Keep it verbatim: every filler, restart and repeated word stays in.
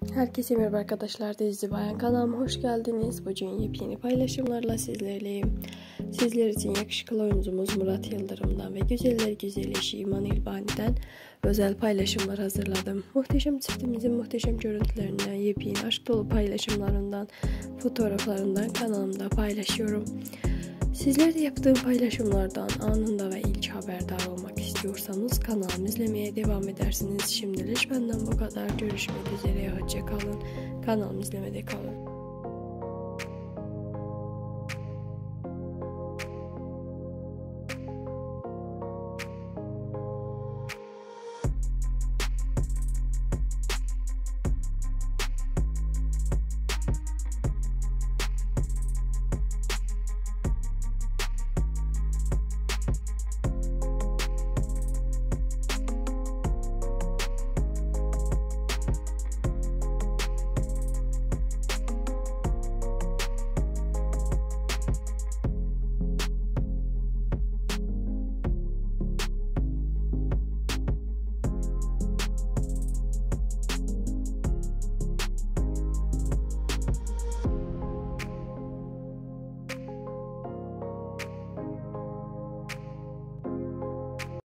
Herkese merhaba arkadaşlar, Dizi Bayan kanalıma hoş geldiniz. Bugün yepyeni paylaşımlarla sizlerleyim. Sizler için yakışıklı oyuncumuz Murat Yıldırım'dan ve güzeller güzeli eşi İman İlbani'den özel paylaşımlar hazırladım. Muhteşem çiftimizin muhteşem görüntülerinden, yepyeni aşk dolu paylaşımlarından, fotoğraflarından kanalımda paylaşıyorum. Sizler de yaptığım paylaşımlardan anında ve ilk haberdar olmak istiyorsanız kanalımı izlemeye devam edersiniz. Şimdilik benden bu kadar. Görüşmek üzere. Hoşça kalın. Kanalımı izlemede kalın.